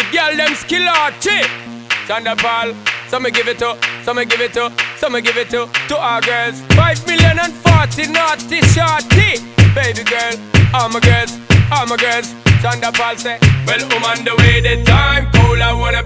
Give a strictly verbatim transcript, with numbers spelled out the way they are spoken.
girl them skill arty. Thunderball, some me give it to, some me give it to, some me give it to, to our girls. Five million and forty naughty shorty. Baby girl, all my girls, all my girls. Thunderball say, well, I'm on the way, the time cold, I wanna